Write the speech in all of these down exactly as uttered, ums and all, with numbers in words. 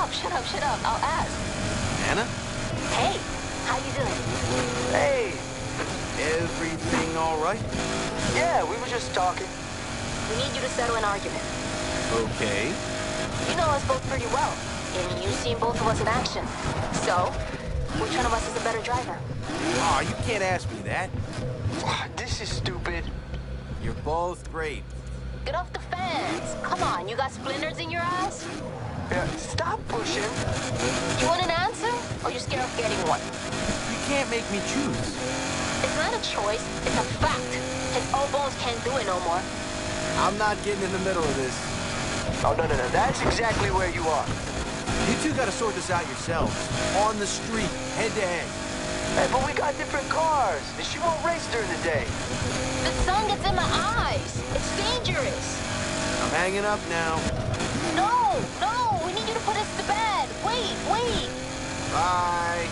up, shut up, shut up. I'll ask. Anna? Hey, how you doing? Hey! Everything all right? Yeah, we were just talking. We need you to settle an argument. Okay. You know us both pretty well, and you've seen both of us in action. So, which one of us is a better driver? Aw, you can't ask me that. This is stupid. You're both great. Get off the fence. Come on, you got splinters in your eyes? Yeah, stop pushing. You want an answer, or you scared of getting one? You can't make me choose. It's not a choice, it's a fact. His old bones can't do it no more. I'm not getting in the middle of this. Oh, no, no, no. That's exactly where you are. You two gotta sort this out yourselves. On the street, head to head. Hey, but we got different cars, and she won't race during the day. The sun gets in my eyes. It's dangerous. I'm hanging up now. No, no, we need you to put us to bed. Wait, wait. Bye.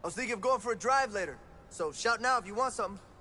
I was thinking of going for a drive later. So shout now if you want something.